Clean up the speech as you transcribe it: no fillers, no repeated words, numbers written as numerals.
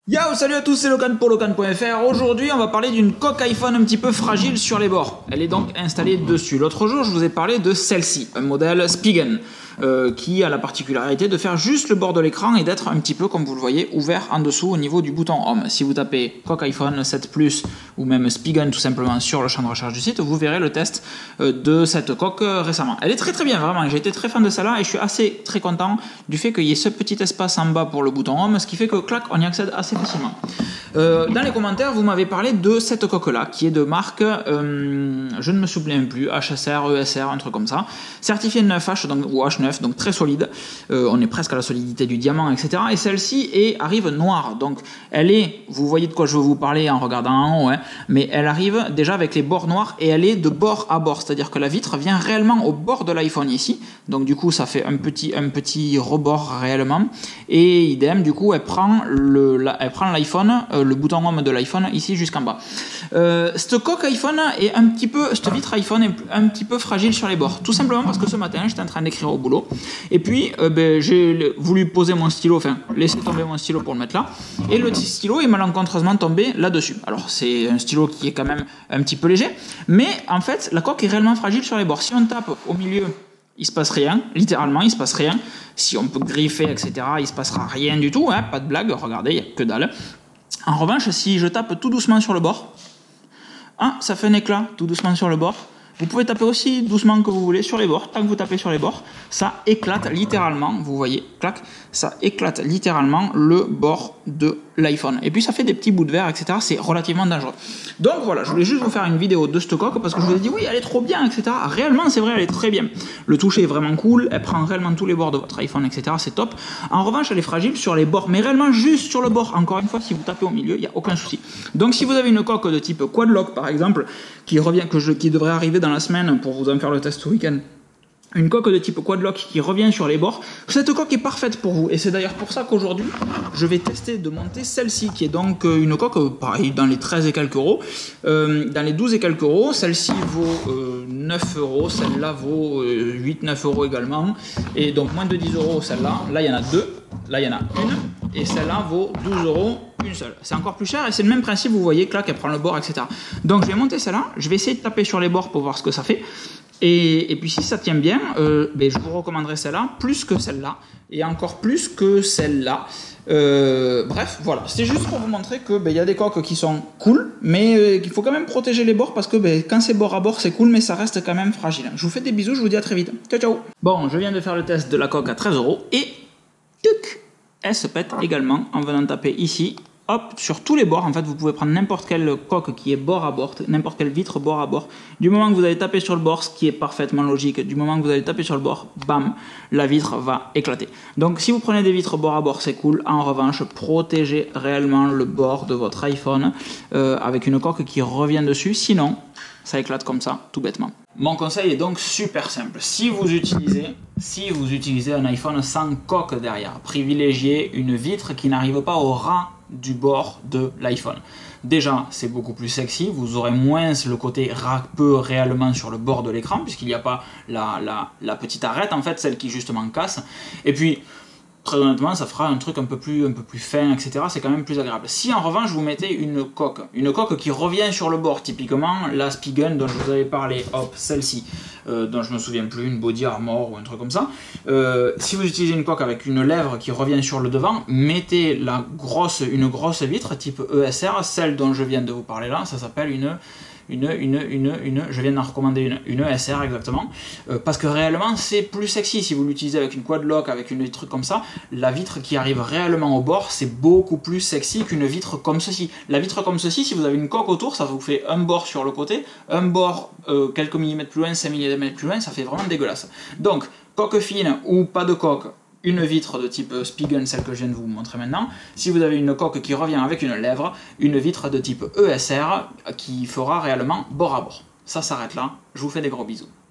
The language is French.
Yo, salut à tous, c'est Locan pour Locan.fr. Aujourd'hui, on va parler d'une coque iPhone un petit peu fragile sur les bords. Elle est donc installée dessus. L'autre jour, je vous ai parlé de celle-ci, un modèle Spigen, qui a la particularité de faire juste le bord de l'écran et d'être un petit peu, comme vous le voyez, ouvert en dessous au niveau du bouton Home. Si vous tapez coque iPhone 7 Plus ou même Spigen tout simplement sur le champ de recherche du site, vous verrez le test de cette coque récemment. Elle est très très bien, vraiment. J'ai été très fan de celle-là et je suis très content du fait qu'il y ait ce petit espace en bas pour le bouton Home, ce qui fait que, clac, on y accède assez facilement. Dans les commentaires, vous m'avez parlé de cette coque-là, qui est de marque, je ne me souviens plus, HSR, ESR, un truc comme ça, certifié 9H donc, ou H9, donc très solide, on est presque à la solidité du diamant, etc. Et celle-ci arrive noire, donc elle est, vous voyez de quoi je veux vous parler en regardant en haut, hein, mais elle arrive déjà avec les bords noirs et elle est de bord à bord, c'est-à-dire que la vitre vient réellement au bord de l'iPhone ici, donc du coup ça fait un petit rebord réellement, et idem, du coup elle prend l'iPhone, le bouton Home de l'iPhone ici jusqu'en bas. Cette coque iPhone est cette vitre iPhone est un petit peu fragile sur les bords, tout simplement parce que ce matin j'étais en train d'écrire au boulot et puis j'ai voulu poser mon stylo, enfin laisser tomber mon stylo pour le mettre là, et le stylo est malencontreusement tombé là-dessus. Alors c'est un stylo qui est quand même un petit peu léger, mais en fait la coque est réellement fragile sur les bords. Si on tape au milieu, il se passe rien, littéralement il se passe rien. Si on peut griffer, etc., il se passera rien du tout, hein, pas de blague, regardez, il n'y a que dalle. En revanche, si je tape tout doucement sur le bord, ça fait un éclat tout doucement sur le bord. Vous pouvez taper aussi doucement que vous voulez sur les bords. Tant que vous tapez sur les bords, ça éclate littéralement, vous voyez, clac, ça éclate littéralement le bord de l'iPhone. Et puis ça fait des petits bouts de verre, etc. C'est relativement dangereux. Donc voilà, je voulais juste vous faire une vidéo de cette coque parce que je vous ai dit oui, elle est trop bien, etc. Réellement, c'est vrai, elle est très bien. Le toucher est vraiment cool, elle prend réellement tous les bords de votre iPhone, etc. C'est top. En revanche, elle est fragile sur les bords, mais réellement juste sur le bord. Encore une fois, si vous tapez au milieu, il n'y a aucun souci. Donc si vous avez une coque de type Quad Lock, par exemple, qui devrait arriver dans la semaine pour vous en faire le test ce week-end, une coque de type Quad Lock qui revient sur les bords, cette coque est parfaite pour vous. Et c'est d'ailleurs pour ça qu'aujourd'hui, je vais tester de monter celle-ci, qui est donc une coque, pareil, dans les 13 et quelques euros. Dans les 12 et quelques euros, celle-ci vaut 9 euros, celle-là vaut 8-9 euros également. Et donc moins de 10 euros celle-là. Là, il y en a deux, là, il y en a une. Et celle-là vaut 12 euros une seule. C'est encore plus cher et c'est le même principe, vous voyez, clac, elle prend le bord, etc. Donc je vais monter celle-là, je vais essayer de taper sur les bords pour voir ce que ça fait. Et puis si ça tient bien, je vous recommanderais celle-là plus que celle-là et encore plus que celle-là. Bref, voilà, c'est juste pour vous montrer que y a des coques qui sont cool, mais qu'il faut quand même protéger les bords parce que quand c'est bord à bord, c'est cool, mais ça reste quand même fragile. Je vous fais des bisous, je vous dis à très vite. Ciao, ciao. Bon, je viens de faire le test de la coque à 13 euros et elle se pète également en venant taper ici. Hop, sur tous les bords, en fait, vous pouvez prendre n'importe quelle coque qui est bord à bord, n'importe quelle vitre bord à bord. Du moment que vous allez taper sur le bord, ce qui est parfaitement logique, du moment que vous allez taper sur le bord, bam, la vitre va éclater. Donc, si vous prenez des vitres bord à bord, c'est cool. En revanche, protégez réellement le bord de votre iPhone avec une coque qui revient dessus. Sinon, ça éclate comme ça, tout bêtement. Mon conseil est donc super simple. Si vous utilisez un iPhone sans coque derrière, privilégiez une vitre qui n'arrive pas au ras du bord de l'iPhone. Déjà, c'est beaucoup plus sexy, vous aurez moins le côté râpeux réellement sur le bord de l'écran, puisqu'il n'y a pas la petite arête, en fait, celle qui justement casse. Et puis, très honnêtement, ça fera un truc un peu plus fin, etc. C'est quand même plus agréable. Si en revanche vous mettez une coque qui revient sur le bord, typiquement la Spigen dont je vous avais parlé, hop, celle-ci, dont je me souvien plus, une Body Armor ou un truc comme ça. Si vous utilisez une coque avec une lèvre qui revient sur le devant, mettez une grosse vitre type ESR, celle dont je viens de vous parler là, ça s'appelle je viens d'en recommander une ESR exactement, parce que réellement c'est plus sexy. Si vous l'utilisez avec une Quad Lock, avec une truc comme ça, la vitre qui arrive réellement au bord, c'est beaucoup plus sexy qu'une vitre comme ceci. La vitre comme ceci, si vous avez une coque autour, ça vous fait un bord sur le côté, un bord quelques millimètres plus loin, 5 mm plus loin, ça fait vraiment dégueulasse. Donc, coque fine ou pas de coque, une vitre de type Spigen, celle que je viens de vous montrer maintenant. Si vous avez une coque qui revient avec une lèvre, une vitre de type ESR qui fera réellement bord à bord. Ça s'arrête là, je vous fais des gros bisous.